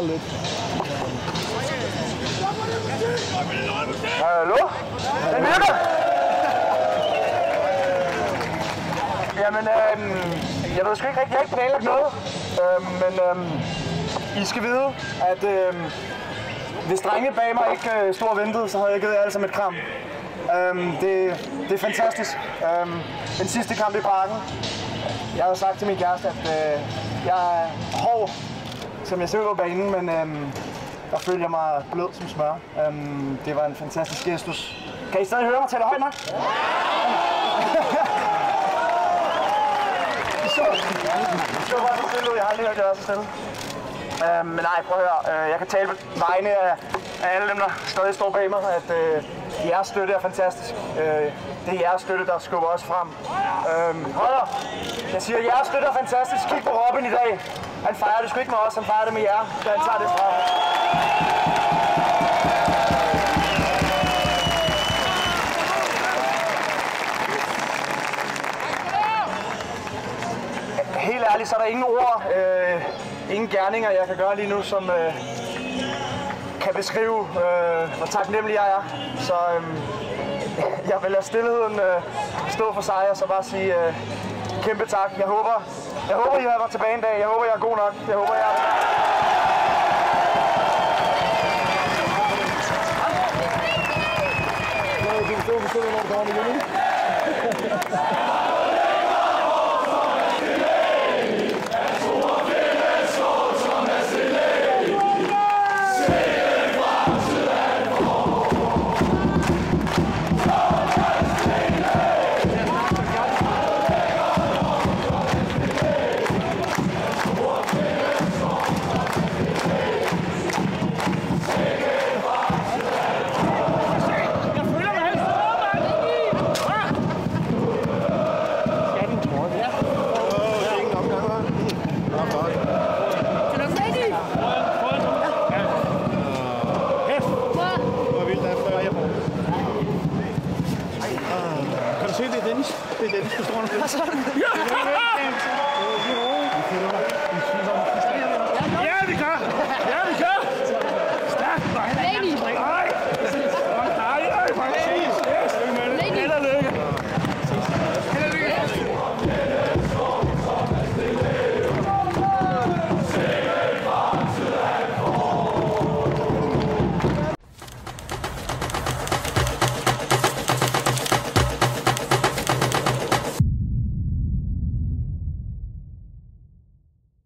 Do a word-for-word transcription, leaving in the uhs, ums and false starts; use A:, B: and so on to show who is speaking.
A: prale lidt.
B: Hallo? Den virker! Jamen, øhm, jeg ved sgu ikke rigtig, jeg har ikke planlagt noget. Øhm, men øhm, I skal vide, at øhm, hvis drenge bag mig ikke øh, stod og ventede, så havde jeg givet jer alle sammen et kram. Øhm, det, det er fantastisk. Øhm, den sidste kamp i parken. Jeg har sagt til min kæreste, at øh, jeg er hård, som jeg ser ud på banen, men øhm, der følte jeg mig blød som smør. Øhm, det var en fantastisk gestus. Kan I stadig høre mig? Taler højt nok? Så, så var det stille ud. Jeg har aldrig hørt jer så stille. Øhm, men nej, prøv at høre. Øh, jeg kan tale på vegne af, af alle dem, der stadig står bag mig, at øh, jeres støtte er fantastisk. Øh, det er jeres støtte, der skubber os frem. Øhm, hold op. Jeg siger, at jeres støtte er fantastisk. Kig på Robin i dag. Han fejrer det sgu ikke med os, han fejrer det med jer, da han tager det fra. Helt ærligt, så er der ingen ord, øh, ingen gerninger, jeg kan gøre lige nu, som øh, kan beskrive, øh, hvor taknemmelig jeg er. Så øh, jeg vil lade stillheden øh, stå for sig, og så bare sige øh, kæmpe tak. Jeg håber, jeg håber, I har været tilbage en dag. Jeg håber, jeg er god nok. Jeg håber, jeg er
A: Kan du se, det er Dennis? Det er Dennis, der står der.